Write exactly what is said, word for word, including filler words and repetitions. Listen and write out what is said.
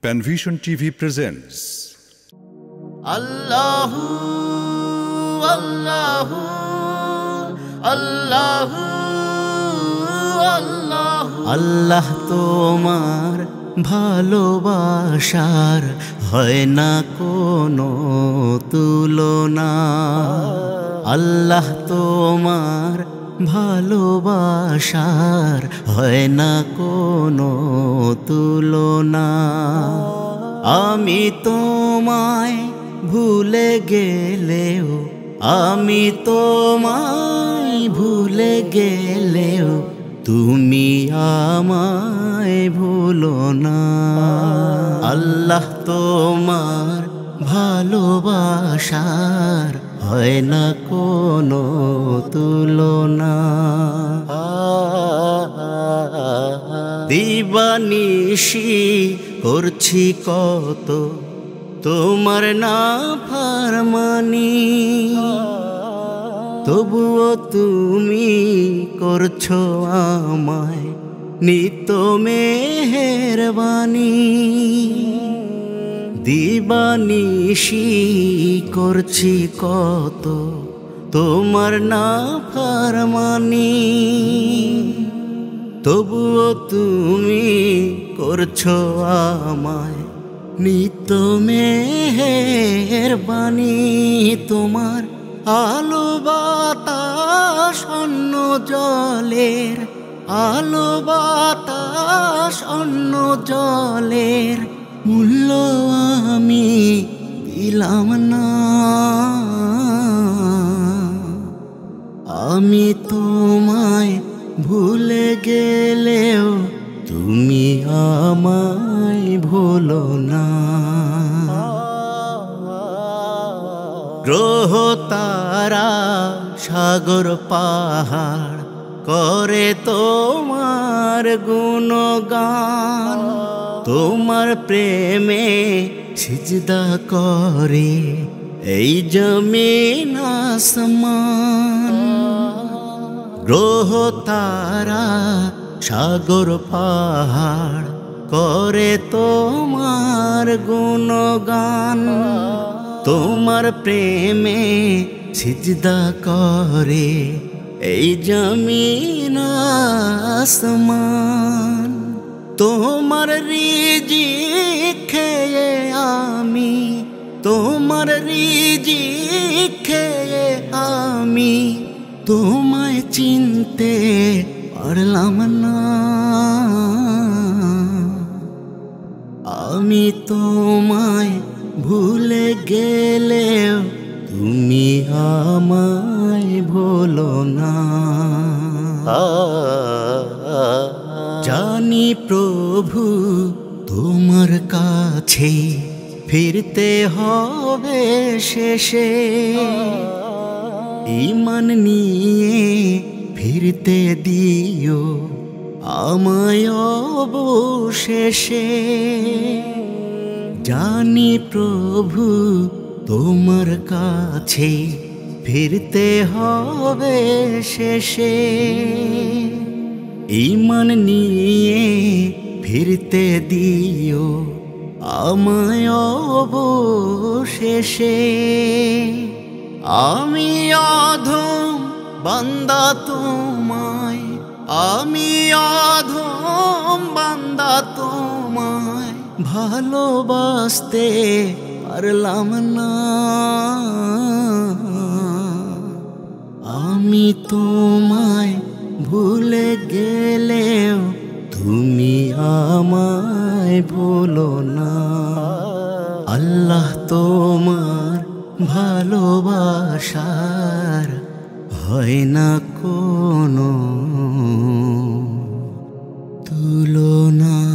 Panvision T V presents Allahu Allahu Allahu Allahu Allah তোমার ভালোবাসার হয় না কোনো তুলনা আল্লাহ তোমার ভালোবাসার হয় না কোনো তুলনা আমি তোমায় ভুলে গেলেও আমি তোমায় ভুলে গেলেও তুমি আমায় ভুলো না আল্লাহ তোমার ভালোবাসার হয় না কোনো তুলনা দিবানিশি করছি কত তোমার না ফরমানি তবুও তুমি করছো আমায় নিত মেহেরবানি দিবানিশি করছি কত তোমার না ফরমানি তবুও তুমি করছো আমায় নিত মেহেরবানি তোমার আলো বাতাস অন্য জলের আলো বাতাস অন্য জলের মূল্য আমি দিলাম না আমি তোমায় ভুলে গেলেও তুমি আমায় ভুলো না গ্রহ তারা সাগর পাহাড় করে তোমার গুণগান তোমার প্রেমে সিজদা করে এই জমিন আসমান গ্রহ তারা সাগর পাহাড় করে তোমার গুণগান তোমার প্রেমে সিজদা করে এই জমিন আসমান তোমার রিজিক খেয়ে আমি তোমার রিজিক খেয়ে আমি তোমায় চিনতে পারলাম না আমি তোমায় ভুলে গেলেও তুমি আমায় ভুলো না জানি প্রভু তোমার কাছে ফিরতে হবে শেষে ঈমান নিয়ে ফিরতে দিও আমায় অবশেষে জানি প্রভু তোমার কাছে ফিরতে হবে শেষে ঈমান নিয়ে ফিরতে দিও আমায় অবশেষে আমি অধম বান্দা তোমায় আমি অধম বান্দা তোমায় ভালোবাসতে পারলাম না আমি তোমায় ভুলে গেলেও তুমি আমায় ভুলো না আল্লাহ তোমার ভালোবাসার হয় না কোনো তুলনা।